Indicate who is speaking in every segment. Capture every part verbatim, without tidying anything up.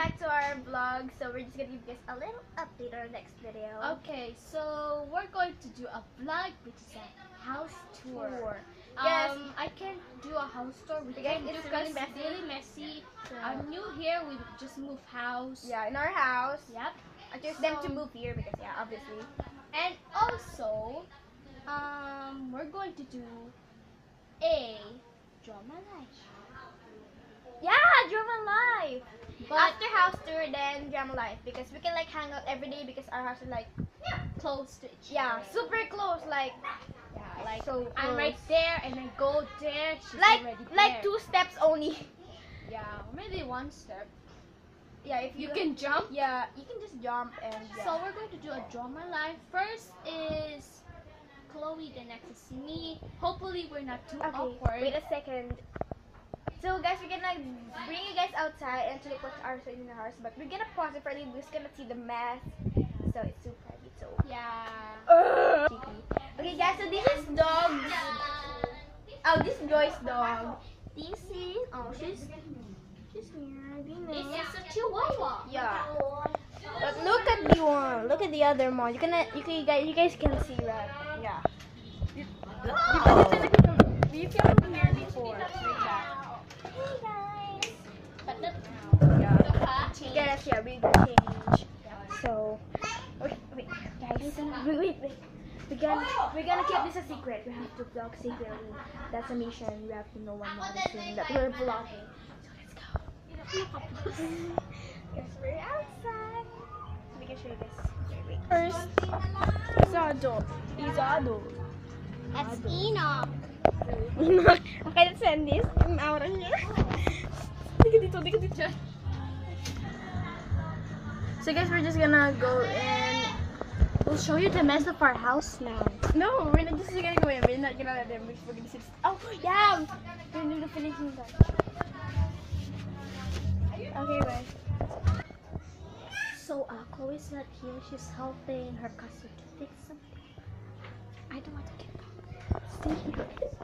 Speaker 1: back to our vlog. So we're just gonna give you guys a little update on our next video.
Speaker 2: Okay, so we're going to do a vlog, which is a house tour.
Speaker 1: Tour.
Speaker 2: Um,
Speaker 1: Yes.
Speaker 2: I can't do a house tour. We
Speaker 1: Because
Speaker 2: can't do
Speaker 1: it's
Speaker 2: because
Speaker 1: really messy.
Speaker 2: it's really messy.
Speaker 1: So-
Speaker 2: I'm new here. We just moved house.
Speaker 1: Yeah, in our house.
Speaker 2: Yep.
Speaker 1: I chose them to
Speaker 2: So-
Speaker 1: move here because yeah, obviously.
Speaker 2: And also, um, we're going to do a drama night.
Speaker 1: Yeah, drama life.
Speaker 2: But
Speaker 1: After house tour, then drama life because we can like hang out every day because our house is like
Speaker 2: close to each
Speaker 1: yeah,
Speaker 2: other.
Speaker 1: super close. Like
Speaker 2: Yeah, like
Speaker 1: so
Speaker 2: I'm
Speaker 1: close.
Speaker 2: right there and I go there. She's
Speaker 1: like
Speaker 2: already
Speaker 1: like
Speaker 2: there.
Speaker 1: two steps only.
Speaker 2: Yeah, maybe one step.
Speaker 1: Yeah, if
Speaker 2: You
Speaker 1: you,
Speaker 2: can jump.
Speaker 1: yeah, you can just jump and yeah.
Speaker 2: So we're going to do a drama live. First is Chloe, the next is me. Hopefully we're not too
Speaker 1: Okay,
Speaker 2: awkward.
Speaker 1: wait a second. So guys, we're gonna bring you guys outside and to look what's ours in the house, but we're gonna pause it for you. We're just gonna see the mess. So it's too private. So
Speaker 2: Yeah.
Speaker 1: Ugh. Okay guys, so this is dog. Oh, this is Joy's dog. This is oh she's she's here.
Speaker 2: This is a chihuahua.
Speaker 1: Yeah. But look at the one. Look at the other one. You can you can you guys you guys can see that. Yeah. You, you can hear before. Like that. Hey guys.
Speaker 2: But the,
Speaker 1: Yeah.
Speaker 2: the cat changed.
Speaker 1: Yes, yeah, we change. So wait, wait, guys. Wait, wait, wait. We're gonna we're gonna keep this a secret. We have to vlog secretly. That's a mission. We have to no one noticing that we're vlogging. So let's go. Guys, we're outside. We can show you this. Wait, wait. First, he's adult. He's adult.
Speaker 2: That's Enoch.
Speaker 1: Okay, let's send this. I'm out of here. Dito, dito, dito, dito. So guys, we're just gonna go and
Speaker 2: We'll show you the mess of our house now.
Speaker 1: no, we're not just gonna go in. We're not gonna let them. We're gonna sit. Oh yeah, we're gonna finish that. Okay, bye.
Speaker 2: So uh, Chloe's not here. She's helping her cousin to fix something. I don't want to get up. Stay here.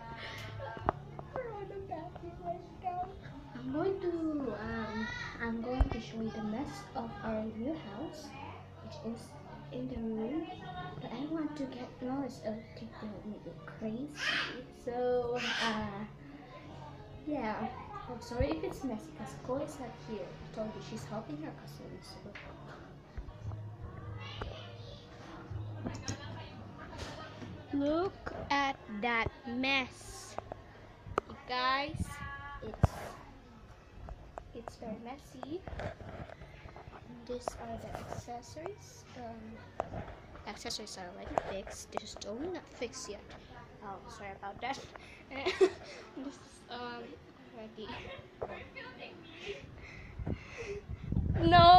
Speaker 2: I'm going to um I'm going to show you the mess of our new house, which is in the room. But I want to get noise of people make it crazy. So uh yeah. I'm sorry if it's messy because Chloe's not here. I told you she's helping her cousin. So look at that mess, you guys. It's it's very messy. These are the accessories. Um, accessories are already fixed. This is only not fixed yet. Oh, sorry about that. This is um ready.
Speaker 1: No.